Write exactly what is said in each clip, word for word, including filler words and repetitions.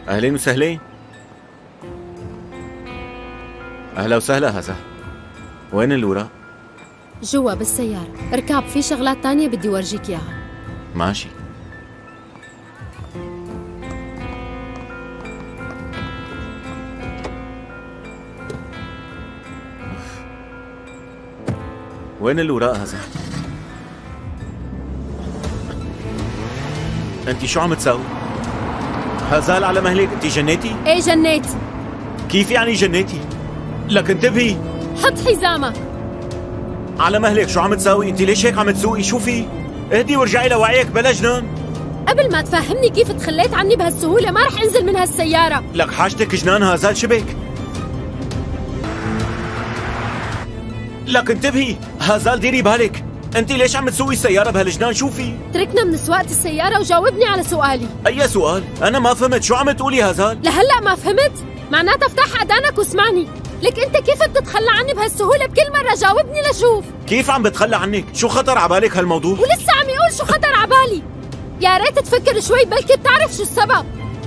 أهلين وسهلين. أهلا وسهلا. هذا وين الوراق؟ جوا بالسيارة. اركب، في شغلات تانية بدي ورجيك إياها. ماشي. وين الوراق هذا؟ انت شو عم تساوي؟ هزال على مهلك، انت جنيتي؟ ايه جنيت. كيف يعني جنيتي؟ لك انتبهي. حط حزامك. على مهلك، شو عم تساوي؟ انت ليش هيك عم تسوقي؟ شو في؟ اهدي وارجعي لوعيك بلا جنان. قبل ما تفهمني كيف تخليت عني بهالسهولة ما رح انزل من هالسيارة. لك حاجتك جنان هزال شبك. لك انتبهي، هزال ديري بالك، انت ليش عم تسوقي السيارة بهالجنان؟ شو في؟ تركنا من سواقة السيارة وجاوبني على سؤالي. أي سؤال؟ أنا ما فهمت، شو عم تقولي هزال؟ لهلا ما فهمت؟ معناتها افتح أذانك واسمعني، لك أنت كيف بتتخلى عني بهالسهولة؟ بكل مرة جاوبني لشوف. كيف عم بتخلى عنك؟ شو خطر عبالك هالموضوع؟ ولسه عم يقول شو خطر عبالي؟ يا ريت تفكر شوي، بلكي بتعرف شو السبب.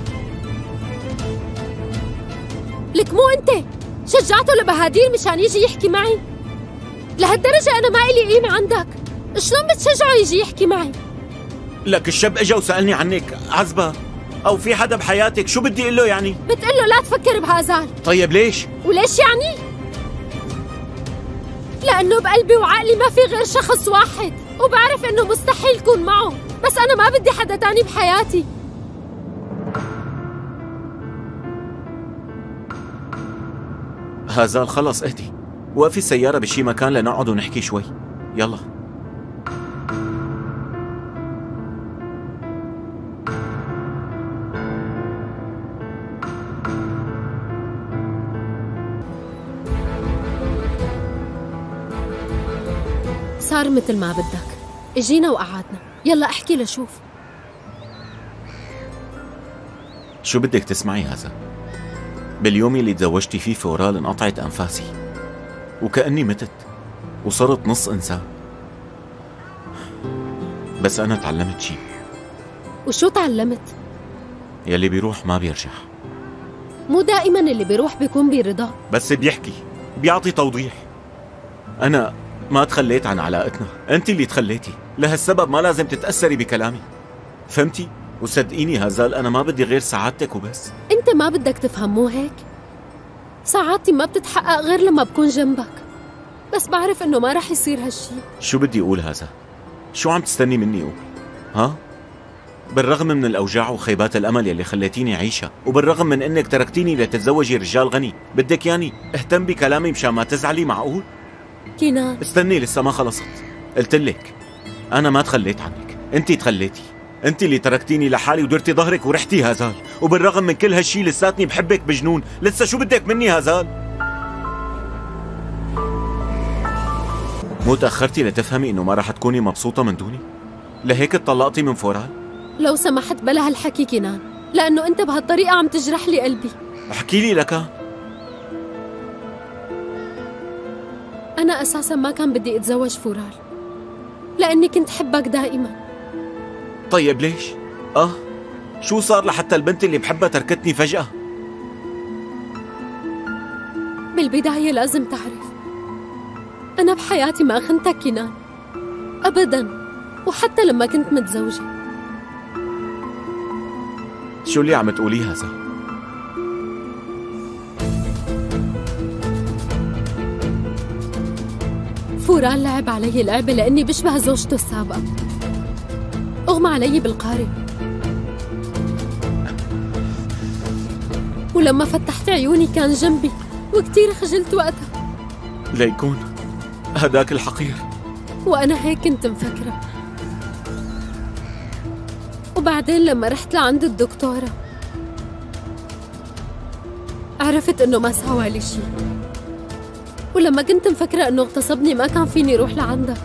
لك مو أنت شجعته لبهادير مشان يجي يحكي معي؟ لهالدرجة أنا ما إلي قيمة عندك، شلون بتشجعه يجي يحكي معي؟ لك الشاب اجا وسألني عنك، عزبة أو في حدا بحياتك، شو بدي أقول له يعني؟ بتقول له لا تفكر بهازال. طيب ليش؟ وليش يعني؟ لأنه بقلبي وعقلي ما في غير شخص واحد، وبعرف إنه مستحيل كون معه، بس أنا ما بدي حدا تاني بحياتي. هازال خلص اهدي، وقفي السيارة بشي مكان لنقعد ونحكي شوي، يلا. صار مثل ما بدك، اجينا وقعدنا، يلا احكي لشوف. شو بدك تسمعي هذا؟ باليوم اللي تزوجتي فيه فورال انقطعت أنفاسي وكأني متت وصرت نص إنسان، بس أنا تعلمت شي. وشو تعلمت؟ يلي بيروح ما بيرجع. مو دائما اللي بيروح بيكون برضا، بس بيحكي بيعطي توضيح. أنا ما تخليت عن علاقتنا، أنت اللي تخليتي، لهالسبب ما لازم تتأثري بكلامي، فهمتي؟ وصدقيني هزال أنا ما بدي غير سعادتك وبس. أنت ما بدك تفهم مو هيك؟ سعادتي ما بتتحقق غير لما بكون جنبك، بس بعرف إنه ما رح يصير هالشي. شو بدي أقول هذا؟ شو عم تستني مني أقول؟ ها؟ بالرغم من الأوجاع وخيبات الأمل يلي خليتيني أعيشها، وبالرغم من إنك تركتيني لتتزوجي رجال غني، بدك ياني اهتم بكلامي مشان ما تزعلي؟ معقول؟ كينان استني لسه ما خلصت. قلت لك أنا ما تخليت عنك، أنت تخليتي، أنت اللي تركتيني لحالي ودرتي ظهرك ورحتي هزال، وبالرغم من كل هالشي لساتني بحبك بجنون، لسه شو بدك مني هزال؟ مو تأخرتي لتفهمي إنه ما راح تكوني مبسوطة من دوني؟ لهيك اتطلقتي من فورال؟ لو سمحت بلا هالحكي كينان، لأنه أنت بهالطريقة عم تجرح لي قلبي. احكي لي لك. أنا أساساً ما كان بدي أتزوج فورال، لأني كنت حبك دائماً. طيب ليش؟ آه شو صار لحتى البنت اللي بحبها تركتني فجأة؟ بالبداية لازم تعرف أنا بحياتي ما خنتك كينان أبداً، وحتى لما كنت متزوجة. شو اللي عم تقوليه هذا؟ فورال لعب علي لعبة لأني بشبه زوجته السابقة، أغمى علي بالقارب، ولما فتحت عيوني كان جنبي وكتير خجلت وقتها. ليكون هداك الحقير، وأنا هيك كنت مفكرة. وبعدين لما رحت لعند الدكتورة عرفت إنه ما سوى لي شي، ولما كنت مفكرة إنه اغتصبني ما كان فيني روح لعندك.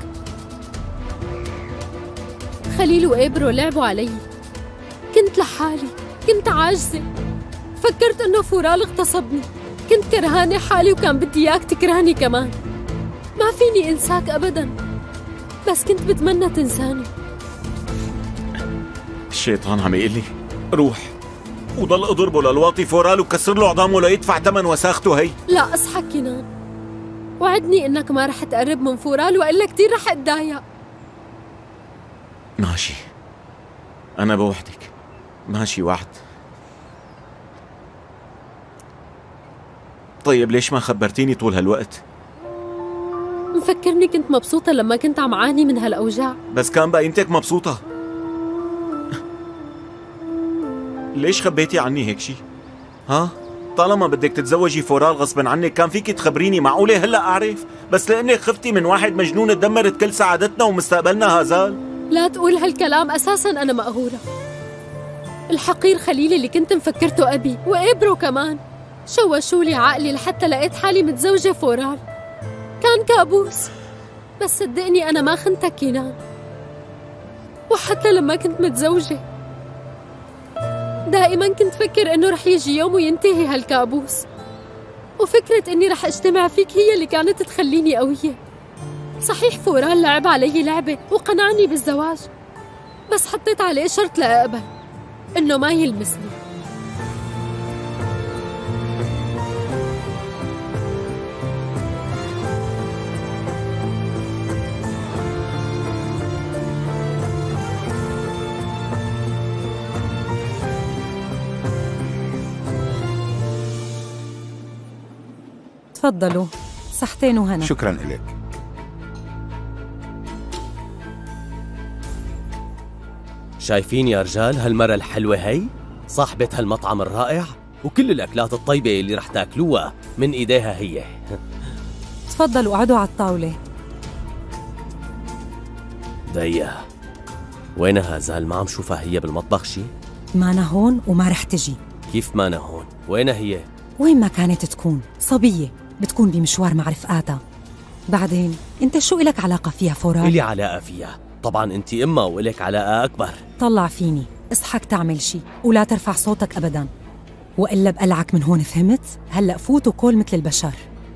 خليل وإبرو لعبوا علي، كنت لحالي، كنت عاجزة، فكرت إنه فورال اغتصبني، كنت كرهانة حالي وكان بدي إياك تكرهني كمان. ما فيني إنساك أبداً، بس كنت بتمنى تنساني. الشيطان عم يقول لي روح وضل اضربه للواطي فورال وكسر له عظامه ليدفع ثمن وساخته هي. لا اصحى كنان، وعدني انك ما رح تقرب من فورال والا كثير رح اتضايق. ماشي، انا بوحدك، ماشي وعد. طيب ليش ما خبرتيني طول هالوقت؟ مفكرني كنت مبسوطة لما كنت عم عاني من هالأوجاع؟ بس كان باينتك مبسوطة. ليش خبيتي عني هيك شي؟ ها؟ طالما بدك تتزوجي فورال غصبا عنك كان فيكي تخبريني، معقولة هلأ أعرف؟ بس لأنك خفتي من واحد مجنون تدمرت كل سعادتنا ومستقبلنا هزال؟ لا تقول هالكلام، أساسا أنا مقهورة. الحقير خليلي اللي كنت مفكرته أبي وإبرو كمان شوشولي عقلي لحتى لقيت حالي متزوجة فورال. كان كابوس، بس صدقني أنا ما خنتك كنان، وحتى لما كنت متزوجة دائما كنت فكر إنه رح يجي يوم وينتهي هالكابوس، وفكرة إني رح اجتمع فيك هي اللي كانت تخليني قوية. صحيح فورال لعب علي لعبة وقنعني بالزواج، بس حطيت عليه شرط لأقبل، إنه ما يلمسني. تفضلوا، صحتين وهنا. شكراً إليك. شايفين يا رجال هالمرة الحلوة هي؟ صاحبة هالمطعم الرائع، وكل الأكلات الطيبة اللي رح تاكلوها من إيديها هي. تفضلوا قعدوا على الطاولة. ديا، وينها هزال؟ ما عم شوفها هي بالمطبخ شي؟ مانا هون وما رح تجي. كيف مانا هون؟ وينها هي؟ وين ما كانت تكون، صبية بتكون بمشوار مع رفقاتها. بعدين انت شو إلك علاقة فيها فورال؟ إلي علاقة فيها، طبعا انت امها وإلك علاقة أكبر. طلع فيني، اصحك تعمل شي ولا ترفع صوتك أبدا، وإلا بقلعك من هون، فهمت؟ هلأ فوت وكل مثل البشر.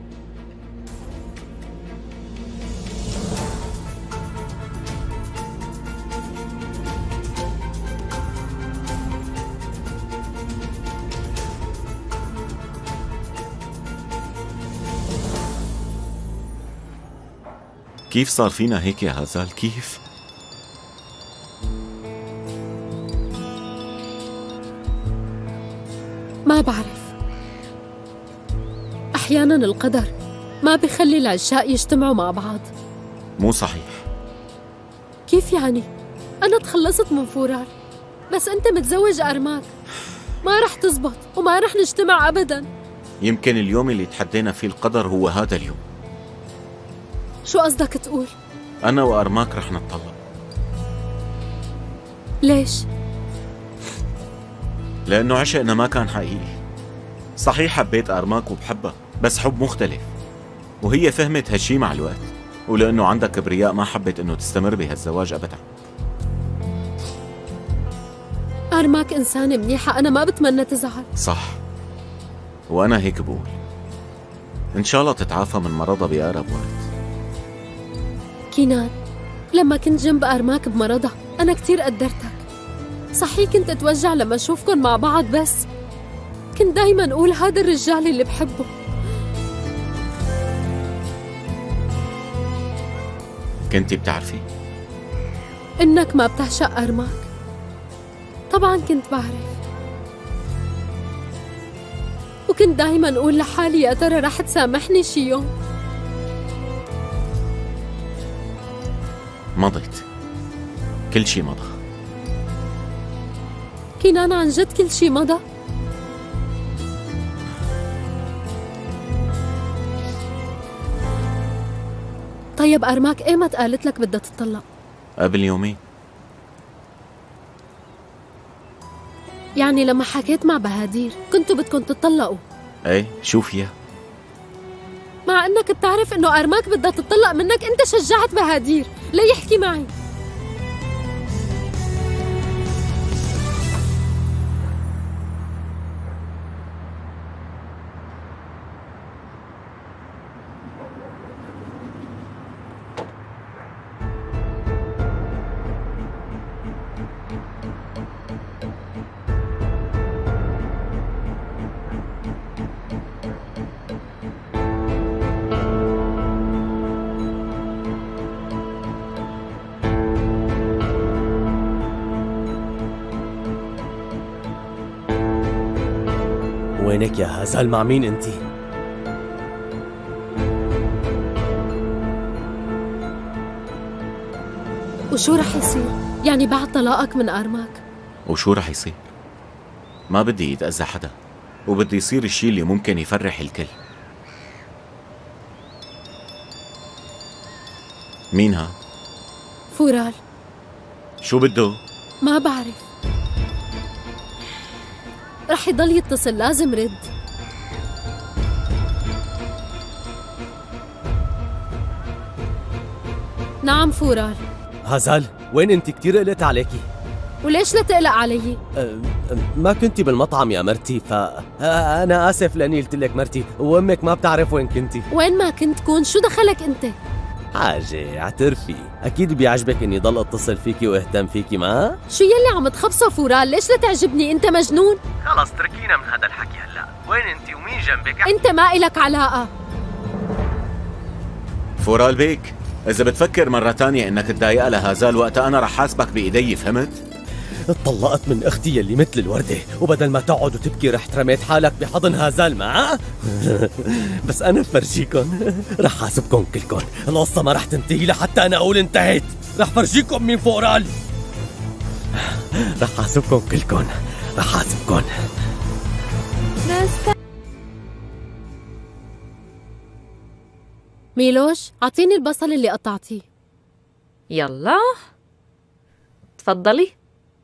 كيف صار فينا هيك يا هزال؟ كيف؟ ما بعرف، أحياناً القدر ما بيخلي العشاق يجتمعوا مع بعض. مو صحيح. كيف يعني؟ أنا تخلصت من فورال، بس أنت متزوج أرماك، ما رح تزبط وما رح نجتمع أبداً. يمكن اليوم اللي تحدينا فيه القدر هو هذا اليوم. شو قصدك تقول؟ أنا وأرماك رح نتطلق. ليش؟ لأنه عشقنا ما كان حقيقي. صحيح حبيت أرماك وبحبها، بس حب مختلف، وهي فهمت هالشي مع الوقت، ولأنه عندك كبرياء ما حبت إنه تستمر بهالزواج أبدا. أرماك إنسانة منيحة، أنا ما بتمنى تزعل. صح، وأنا هيك بقول. إن شاء الله تتعافى من مرضها بأقرب وقت. كنان، لما كنت جنب أرماك بمرضها أنا كتير قدرتك. صحيح كنت أتوجع لما أشوفكن مع بعض، بس كنت دايما أقول هذا الرجال اللي بحبه. كنتي بتعرفي إنك ما بتعشق أرماك؟ طبعا كنت بعرف، وكنت دايما أقول لحالي يا ترى رح تسامحني شي يوم. مضت، كل شي مضى. كنان عن جد كل شي مضى؟ طيب أرماك ايمت قالت لك بدها تطلق؟ قبل يومين. يعني لما حكيت مع بهادير كنتوا بدكم تطلقوا؟ ايه، شو فيها؟ مع انك بتعرف انه أرماك بدها تطلق منك، انت شجعت بهادير ليحكي معي. وينك يا هازال؟ مع مين انتي؟ وشو رح يصير؟ يعني بعد طلاقك من أرمك؟ وشو رح يصير؟ ما بدي يتأذى حدا، وبدي يصير الشي اللي ممكن يفرح الكل. مين ها؟ فورال. شو بده؟ ما بعرف، رح يضل يتصل، لازم رد. نعم فورال. هازال وين انت؟ كتير قلقت عليكي. وليش لا تقلق علي؟ أه ما كنتي بالمطعم يا مرتي، ف أه انا اسف لاني قلت لك مرتي، وامك ما بتعرف وين كنتي. وين ما كنت كون، شو دخلك انت؟ حاجة اعترفي، اكيد بيعجبك اني ضل اتصل فيكي واهتم فيكي. ما شو يلي عم تخبصه فورال؟ ليش لا تعجبني؟ انت مجنون؟ خلص تركينا من هذا الحكي هلا. وين انت ومين جنبك؟ انت ما إلك علاقة. فورال بيك، إذا بتفكر مرة تانية إنك تضايقها لهازال وقتها أنا رح حاسبك بإيدي، فهمت؟ اتطلقت من اختي يلي مثل الوردة، وبدل ما تقعد وتبكي رحت رميت حالك بحضن هازال. ما بس أنا بفرجيكم، رح حاسبكم كلكم. القصة ما رح تنتهي لحتى أنا أقول انتهت. رح فرجيكم مين فورال. رح حاسبكم كلكم، رح حاسبكم. ميلوش، أعطيني البصل اللي قطعتيه. يلا تفضلي.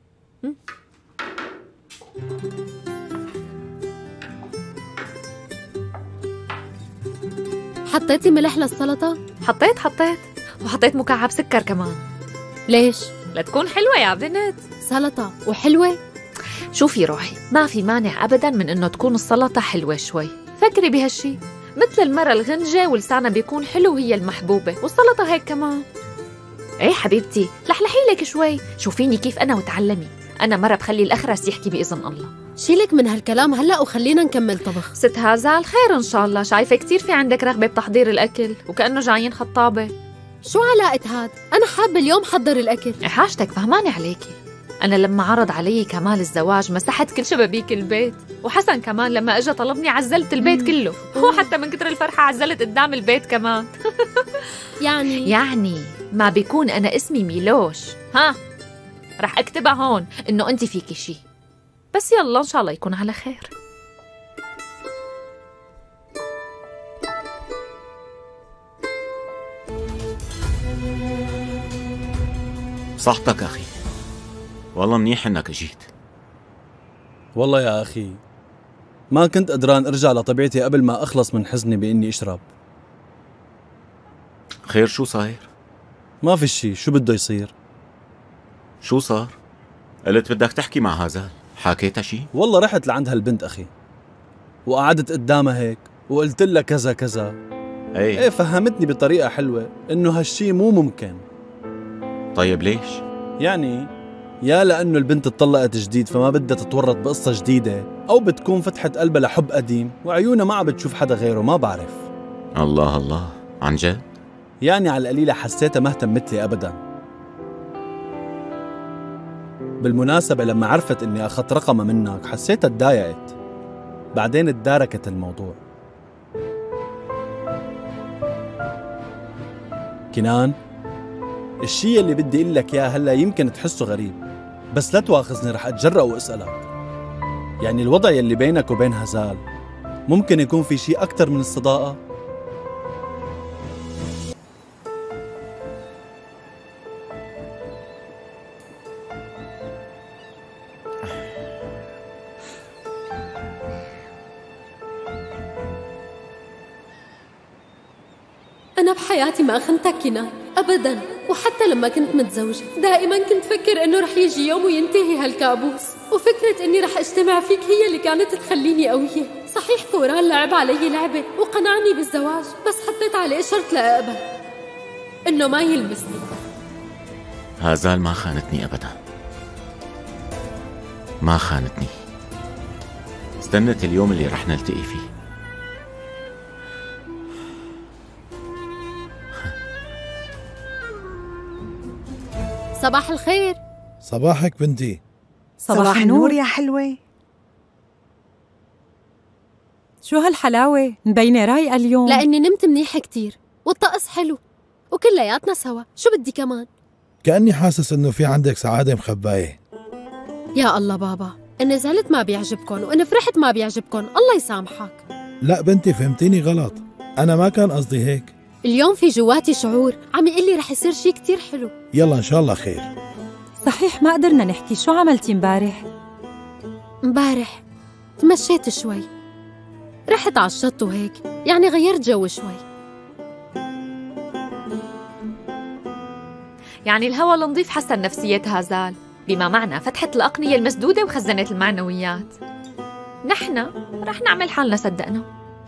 حطيتي ملح للسلطة؟ حطيت حطيت وحطيت مكعب سكر كمان. ليش؟ لتكون حلوة يا بنت. سلطة وحلوة؟ شوفي روحي، ما في مانع أبداً من إنه تكون السلطة حلوة شوي. فكري بهالشي، مثل المرة الغنجة ولسانها بيكون حلو وهي المحبوبة، والسلطة هيك كمان. ايه حبيبتي، لحلحي لك شوي، شوفيني كيف أنا وتعلمي. أنا مرة بخلي الأخرس يحكي بإذن الله. شيلك من هالكلام هلأ وخلينا نكمل طبخ. ست هازال خير إن شاء الله، شايفة كتير في عندك رغبة بتحضير الأكل وكأنه جايين خطابة. شو علاقة هاد؟ أنا حابة اليوم حضر الأكل. إيه حاجتك، فهماني عليكي. أنا لما عرض علي كمال الزواج مسحت كل شبابيك البيت، وحسن كمان لما أجا طلبني عزلت البيت كله، وحتى من كتر الفرحة عزلت قدام البيت كمان. يعني يعني ما بيكون أنا اسمي ميلوش. ها رح أكتبها هون إنه أنت فيكي شي، بس يلا إن شاء الله يكون على خير. صحتك أخي، والله منيح إنك جيت. والله يا أخي ما كنت قدران أرجع لطبيعتي قبل ما أخلص من حزني بإني أشرب. خير شو صاير؟ ما في شي، شو بده يصير؟ شو صار؟ قلت بدك تحكي مع هازال، حكيتها شي؟ والله رحت لعند هالبنت أخي وقعدت قدامها هيك وقلت لها كذا كذا. ايه ايه فهمتني بطريقة حلوة إنه هالشي مو ممكن. طيب ليش؟ يعني يا لأنه البنت اتطلقت جديد فما بدها تتورط بقصة جديدة، أو بتكون فتحت قلبها لحب قديم وعيونها ما عم بتشوف حدا غيره، ما بعرف. الله الله، عن جد؟ يعني على القليلة حسيتها ما اهتمت لي أبدا. بالمناسبة لما عرفت إني أخذت رقمها منك حسيتها تضايقت، بعدين اتداركت الموضوع. كنان، الشي اللي بدي اقول لك اياه هلا يمكن تحسه غريب، بس لا تواخذني، رح اتجرأ واسألك. يعني الوضع يلي بينك وبين هازال ممكن يكون في شي أكتر من الصداقة؟ أنا بحياتي ما خنتك كنان أبداً، وحتى لما كنت متزوجة دائماً كنت فكر إنه رح يجي يوم وينتهي هالكابوس، وفكرة إني رح اجتمع فيك هي اللي كانت تخليني قوية. صحيح فوران لعب علي لعبة وقنعني بالزواج، بس حطيت عليه شرط لأقبل، إنه ما يلمسني. هازال ما خانتني أبداً، ما خانتني. استنت اليوم اللي رح نلتقي فيه. صباح الخير. صباحك بنتي. صباح, صباح النور يا حلوة. شو هالحلاوة؟ مبينة رايقة اليوم. لأني نمت منيح كتير والطقس حلو وكلياتنا سوا، شو بدي كمان؟ كأني حاسس إنه في عندك سعادة مخباية. يا الله بابا، إن زعلت ما بيعجبكن وإن فرحت ما بيعجبكن، الله يسامحك. لا بنتي فهمتيني غلط، أنا ما كان قصدي هيك. اليوم في جواتي شعور عم يقول لي رح يصير شي كتير حلو. يلا إن شاء الله خير. صحيح ما قدرنا نحكي، شو عملتي مبارح؟ مبارح تمشيت شوي، رحت على الشط وهيك، يعني غيرت جو شوي. يعني الهوا النظيف حسن نفسية هازال، بما معنى فتحت الأقنية المسدودة وخزنت المعنويات. نحن رح نعمل حالنا صدقنا.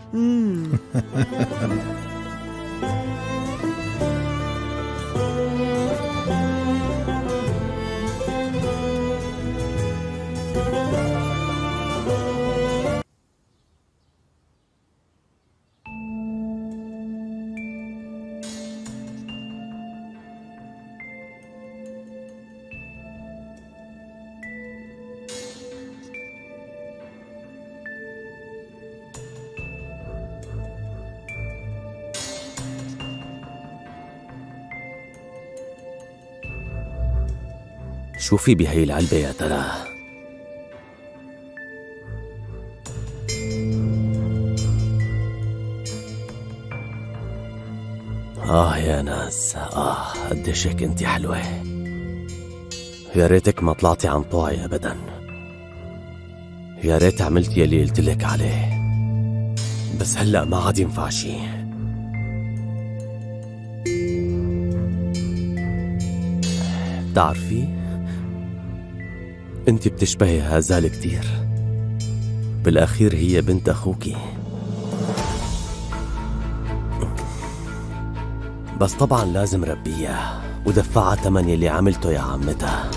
شو في بهي العلبة يا ترى؟ آه يا ناس، آه قديش هيك انتي حلوة. يا ريتك ما طلعتي عن طوعي أبدا. يا ريت عملت يلي قلتلك عليه، بس هلأ ما عاد ينفع شي. بتعرفي انت بتشبهي هازال كتير، بالاخير هي بنت اخوكي، بس طبعا لازم ربيها ودفعها ثمن يلي عملته يا عمتها.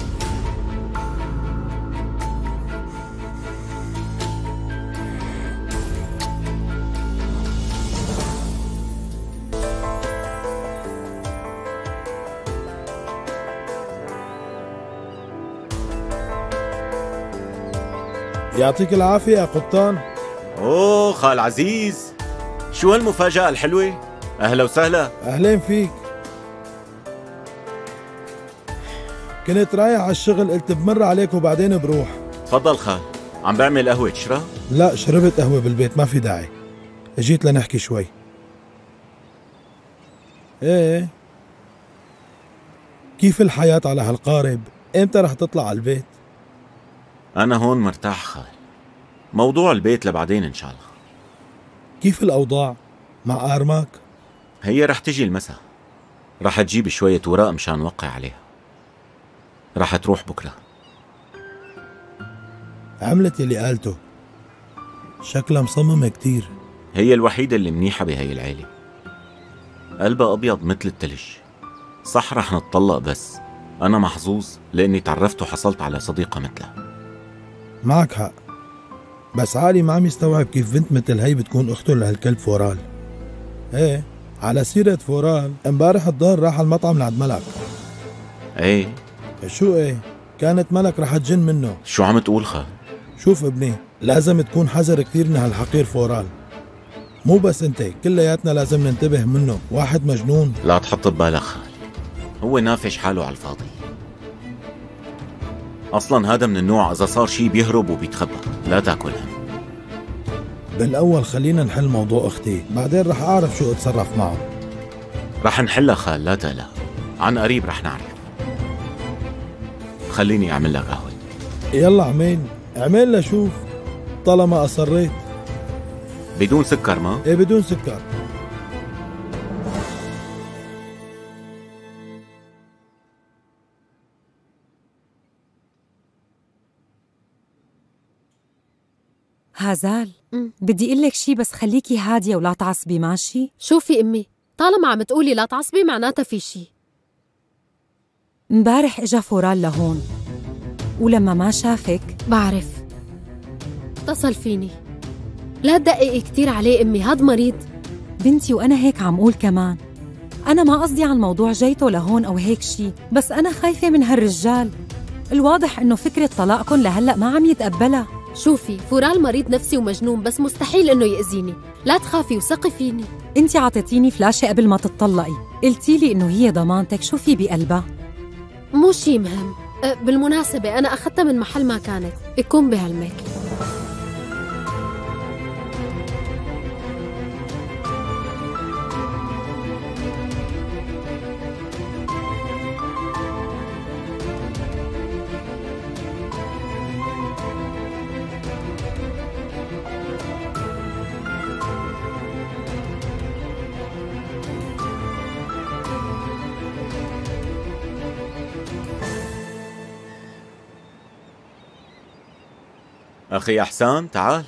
يعطيك العافية يا قبطان. اوه خال عزيز، شو هالمفاجأة الحلوة؟ أهلا وسهلا. أهلين فيك. كنت رايح على الشغل، قلت بمر عليك وبعدين بروح. تفضل خال، عم بعمل قهوة تشرب؟ لا شربت قهوة بالبيت، ما في داعي. اجيت لنحكي شوي. ايه كيف الحياة على هالقارب؟ امتى رح تطلع على البيت؟ أنا هون مرتاح خال، موضوع البيت لبعدين إن شاء الله. كيف الأوضاع مع آرماك؟ هي رح تجي المساء، رح تجيب شوية ورق مشان نوقع عليها، رح تروح بكرة. عملت يلي قالته، شكلها مصممة كتير. هي الوحيدة اللي منيحة بهي العيلة، قلبها أبيض مثل التلج. صح رح نتطلق، بس أنا محظوظ لأني تعرفت وحصلت على صديقة مثلها. معك حق، بس عالي ما عم يستوعب كيف بنت مثل هي بتكون أخته لهالكلب فورال. ايه على سيرة فورال، امبارح الظهر راح المطعم لعند ملك. ايه شو ايه؟ كانت ملك رح تجن منه. شو عم تقول خال؟ شوف ابني، لازم تكون حذر كثير من هالحقير فورال. مو بس انت، كلياتنا لازم ننتبه منه، واحد مجنون. لا تحط ببالك خال، هو نافش حاله على الفاضي. اصلا هذا من النوع اذا صار شي بيهرب وبيتخبى، لا تاكل هم. بالاول خلينا نحل موضوع اختي، بعدين رح اعرف شو اتصرف معه. رح نحلها خال، لا تقلق، عن قريب رح نعرف. خليني اعمل لك قهوة. يلا عمين، اعمل لها شوف طالما اصريت. بدون سكر ما؟ ايه بدون سكر. هازال، بدي اقول لك شي بس خليكي هادية ولا تعصبي، ماشي؟ شوفي أمي، طالما عم تقولي لا تعصبي معناتها في شي. امبارح اجا فورال لهون، ولما ما شافك بعرف، اتصل فيني. لا تدققي كتير عليه أمي، هاد مريض. بنتي وأنا هيك عم قول كمان. أنا ما قصدي عن موضوع جيته لهون أو هيك شي، بس أنا خايفة من هالرجال. الواضح إنه فكرة طلاقكن لهلأ ما عم يتقبلها. شوفي، فورال مريض نفسي ومجنون، بس مستحيل انه يأذيني. لا تخافي وثقي فيني. انت عطيتيني فلاشة قبل ما تتطلقي، قلتي لي انه هي ضمانتك، شو في بقلبها؟ مو شي مهم. أه بالمناسبة أنا أخذتها من محل ما كانت، يكون بهالماكي. أخي أحسان تعال.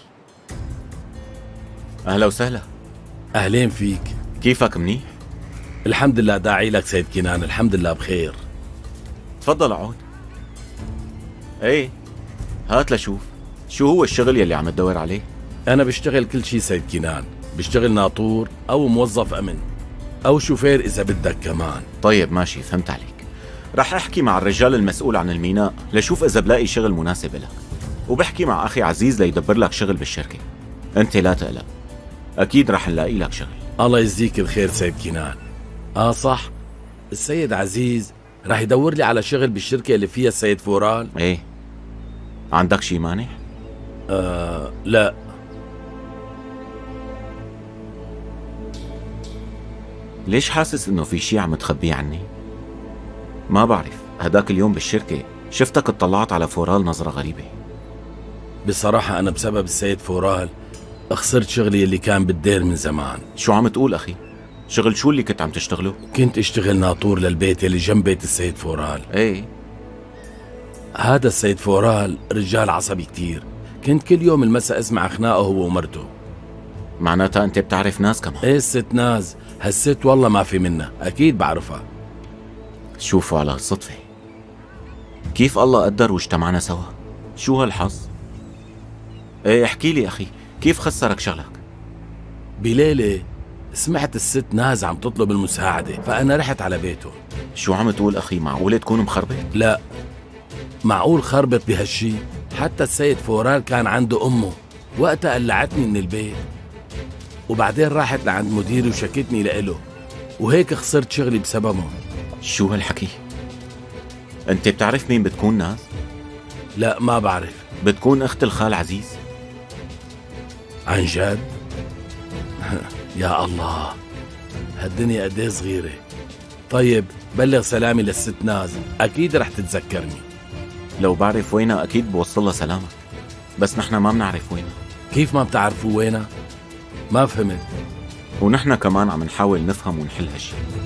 أهلا وسهلا. أهلين فيك. كيفك منيح؟ الحمد لله، داعي لك سيد كنان، الحمد لله بخير. تفضل اقعد. ايه هات لشوف، شو هو الشغل يلي عم تدور عليه؟ أنا بشتغل كل شي سيد كنان، بشتغل ناطور أو موظف أمن أو شوفير إذا بدك كمان. طيب ماشي، فهمت عليك. رح أحكي مع الرجال المسؤول عن الميناء لشوف إذا بلاقي شغل مناسب لك، وبحكي مع أخي عزيز ليدبر لك شغل بالشركة. أنت لا تقلق، أكيد رح نلاقي لك شغل. الله يجزيك الخير سيد كنان. آه صح، السيد عزيز رح يدور لي على شغل بالشركة اللي فيها السيد فورال. إيه، عندك شي مانع؟ آه لا. ليش حاسس إنه في شي عم تخبيه عني؟ ما بعرف، هداك اليوم بالشركة شفتك اطلعت على فورال نظرة غريبة. بصراحة أنا بسبب السيد فورال خسرت شغلي اللي كان بالدير من زمان. شو عم تقول أخي؟ شغل شو اللي كنت عم تشتغله؟ كنت اشتغل ناطور للبيت اللي جنب بيت السيد فورال. ايه، هذا السيد فورال رجال عصبي كتير، كنت كل يوم المساء اسمع خناقه هو ومرته. معناتها انت بتعرف ناس كمان؟ ايه الست ناز، هالست والله ما في منها، اكيد بعرفها. شوفوا على الصدفة كيف الله قدر واجتمعنا سوا. شو هالحظ؟ ايه احكي لي اخي، كيف خسرك شغلك؟ بليلة سمعت الست ناز عم تطلب المساعدة، فأنا رحت على بيته. شو عم تقول أخي؟ معقولة تكون مخربط؟ لا، معقول خربط بهالشي؟ حتى السيد فورال كان عنده أمه، وقتها قلعتني من البيت، وبعدين راحت لعند مديري وشكتني لإله، وهيك خسرت شغلي بسببه. شو هالحكي؟ أنت بتعرف مين بتكون ناز؟ لا ما بعرف. بتكون أخت الخال عزيز. عن جد؟ يا الله، هالدنيا قد ايه صغيرة. طيب بلغ سلامي للست ناز، أكيد رح تتذكرني. لو بعرف وينها أكيد بوصلها سلامك، بس نحن ما بنعرف وينها. كيف ما بتعرفوا وينها؟ ما فهمت. ونحن كمان عم نحاول نفهم ونحل هالشي.